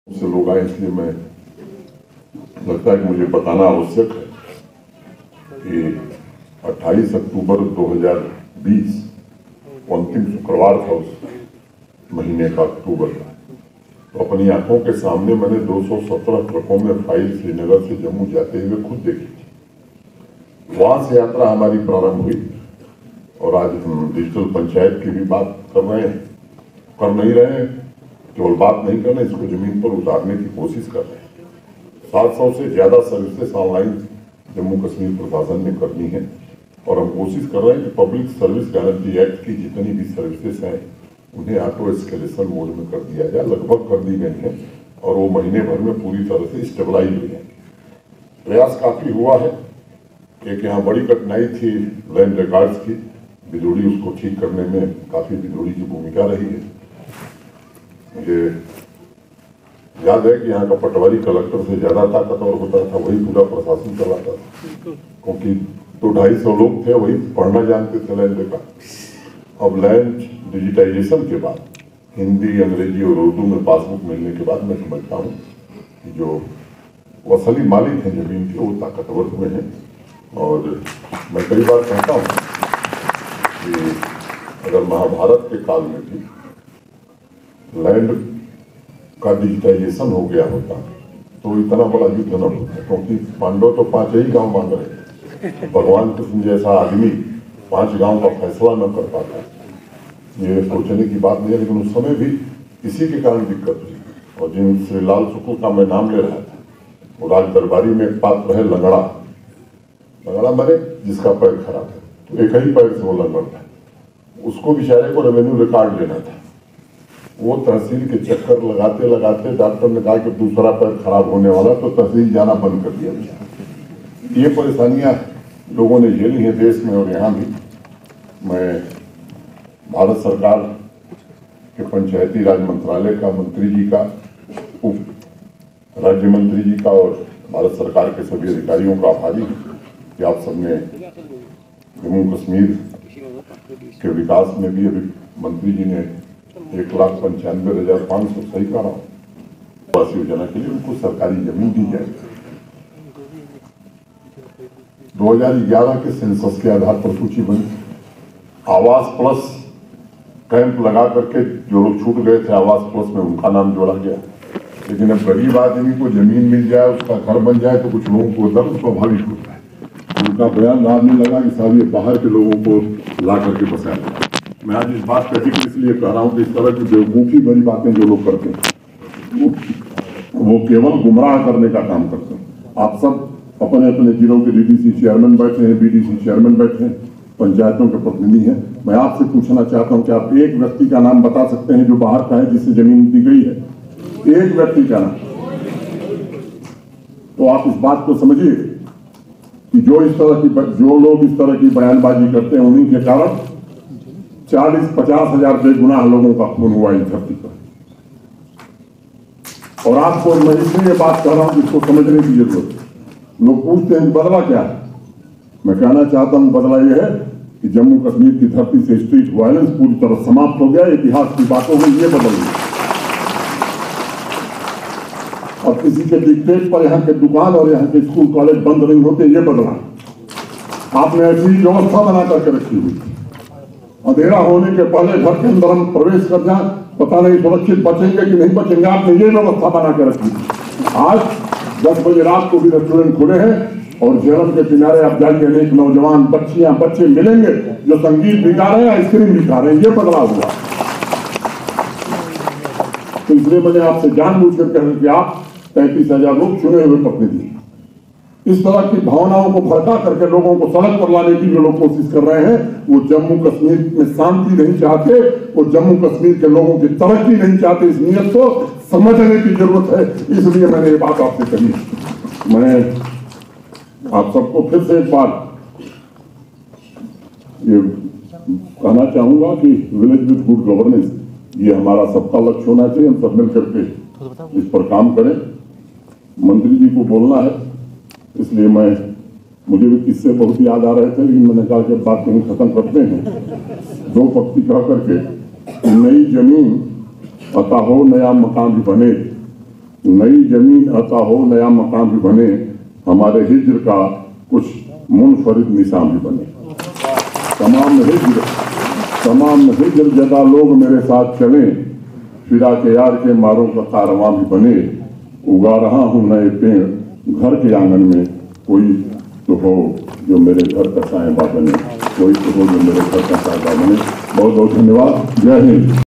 से लोग आए, इसलिए मैं लगता है कि मुझे बताना आवश्यक है कि 28 अक्टूबर 2020 अंतिम शुक्रवार था उस महीने का, अक्टूबर का। तो अपनी आंखों के सामने मैंने 217 ट्रकों में फाइल श्रीनगर से जम्मू जाते हुए खुद देखी थी। वहां से यात्रा हमारी प्रारंभ हुई और आज हम डिजिटल पंचायत की भी बात कर नहीं रहे हैं, केवल बात नहीं करना, इसको जमीन पर उतारने की कोशिश कर रहे हैं। 700 से ज्यादा सर्विसेज ऑनलाइन जम्मू कश्मीर प्रशासन ने करनी है और हम कोशिश कर रहे हैं कि पब्लिक सर्विस गारंटी एक्ट की जितनी भी सर्विसेज हैं उन्हें ऑटो एस्केलेशन मोड में कर दिया जाए। लगभग कर दी गई है और वो महीने भर में पूरी तरह से स्टेबलाइज हो जाएंगे। प्रयास काफी हुआ है। एक यहाँ बड़ी कठिनाई थी लैंड रिकॉर्ड्स की, बिदोड़ी उसको ठीक करने में काफी बिदोड़ी की भूमिका रही है। मुझे याद है कि यहाँ का पटवारी कलेक्टर से ज्यादा ताकतवर होता था, वही पूरा प्रशासन चलाता था, क्योंकि 200-250 लोग थे, वही पढ़ना जानते थे लैंड रिकॉर्ड। अब लैंड डिजिटाइजेशन के बाद हिंदी, अंग्रेजी और उर्दू में पासबुक मिलने के बाद मैं समझता हूँ कि जो असली मालिक हैं जमीन के, वो ताकतवर हुए हैं। और मैं कई बार कहता हूँ कि अगर महाभारत के काल में भी लैंड का डिजिटाइजेशन हो गया होता तो इतना बड़ा युद्ध न होता, क्योंकि पांडव तो 5 ही गांव मांग रहे थे। भगवान कृष्ण जैसा आदमी 5 गांव का फैसला न कर पाता, ये सोचने की बात नहीं है। लेकिन उस समय भी इसी के कारण दिक्कत हुई। और जिन श्री लाल शुक्ल का मैं नाम ले रहा था, वो राज दरबारी में एक पात्र है लंगड़ा माने जिसका पैर खराब है, तो एक ही पैर से वो लंगड़ था। उसको बेचारे को रेवेन्यू रिकॉर्ड लेना था। वो तहसील के चक्कर लगाते लगाते डॉक्टर ने कहा कि दूसरा पैर खराब होने वाला, तो तहसील जाना बंद कर दिया। ये परेशानियां लोगों ने झेली हैं देश में और यहाँ भी। मैं भारत सरकार के पंचायती राज मंत्रालय का मंत्री जी का, उप राज्य मंत्री जी का और भारत सरकार के सभी अधिकारियों का आभारी हूँ कि आप सबने जम्मू कश्मीर के विकास में भी, अभी मंत्री जी ने 1,95,500 सही करा आवास योजना के लिए उनको सरकारी जमीन दी जाए। 2011 के सेंसस के आधार पर सूची बनी। आवास प्लस कैंप लगा करके जो लोग छूट गए थे आवास प्लस में, उनका नाम जोड़ा गया। लेकिन अब गरीब आदमी को जमीन मिल जाए, उसका घर बन जाए, तो कुछ लोगों को दर्द स्वाभाविक होता है। उनका बयान रहा नहीं लगा कि साहब ये बाहर के लोगों को ला करके बसाया। मैं आज इस बात का जिक्र इसलिए कह रहा हूँ कि इस तरह की बेवकूफ़ी भरी बातें जो लोग करते हैं वो केवल गुमराह करने का काम करते हैं। आप सब अपने अपने जिलों के डीडीसी चेयरमैन बैठे हैं, बीडीसी चेयरमैन बैठे हैं, पंचायतों के प्रतिनिधि हैं। मैं आपसे पूछना चाहता हूँ कि आप एक व्यक्ति का नाम बता सकते हैं जो बाहर का है, जिससे जमीन दी गई है? एक व्यक्ति का नाम। तो आप इस बात को समझिए कि जो लोग इस तरह की बयानबाजी करते हैं, उन्हीं के कारण 40-50 हजार बेगुनाह लोगों का खून हुआ इस धरती पर। और आपको मैं इसलिए बात कर रहा हूं जिसको समझने की जरूरत है। लोग पूछते हैं बदला क्या है? मैं कहना चाहता हूं बदला यह है कि जम्मू कश्मीर की धरती से स्ट्रीट वायलेंस पूरी तरह समाप्त हो गया। इतिहास की बातों में ये बदल गया। और किसी के डिक्टेट पर यहाँ के दुकान और यहाँ के स्कूल कॉलेज बंद नहीं होते, ये बदला। आपने ऐसी व्यवस्था बना करके रखी हुई, अंधेरा होने के पहले घर के अंदर हम प्रवेश कर जाए, पता नहीं सुरक्षित बचेंगे कि नहीं बचेंगे। आपने ये व्यवस्था बना के रखी। आज 10 बजे रात को भी रेस्टोरेंट खुले हैं और झेलम के किनारे आप जाइए, अनेक नौजवान बच्चे मिलेंगे जो संगीत भी गा रहे हैं, आइसक्रीम भी खा रहे हैं। ये बदलाव हुआ। तो इसलिए मैंने आपसे जानबूझकर कहा कि आप 33,000 लोग चुने हुए प्रतिनिधि, इस तरह की भावनाओं को भड़का करके लोगों को सड़क पर लाने की जो लोग कोशिश कर रहे हैं, वो जम्मू कश्मीर में शांति नहीं चाहते, वो जम्मू कश्मीर के लोगों की तरक्की नहीं चाहते। इस नियत को समझने की जरूरत है, इसलिए मैंने ये बात आपसे कही। मैं आप सबको फिर से एक बार ये कहना चाहूंगा कि विलेज विद गुड गवर्नेंस, ये हमारा सबका लक्ष्य होना चाहिए। हम सब मिलकर के इस पर काम करें। मंत्री जी को बोलना है, इसलिए मुझे भी किस्से बहुत याद आ रहे थे, लेकिन मैंने कहा कि बात नहीं खत्म करते हैं। 2 पक्ति कह करके नई जमीन पता हो, नया मकान भी बने, नई जमीन अता हो, नया मकान भी बने, हमारे हिज्र का कुछ मुनफरिद निशान भी बने। तमाम हिज्र जदा लोग मेरे साथ चलें, फिरा के यार के मारों का कारवां भी बने। उगा रहा हूँ नए पेड़ घर के आंगन में, कोई तो हो जो मेरे घर का साहिबा बने, कोई तो हो जो मेरे घर का साहिबा बने। बहुत बहुत धन्यवाद। जय हिंद।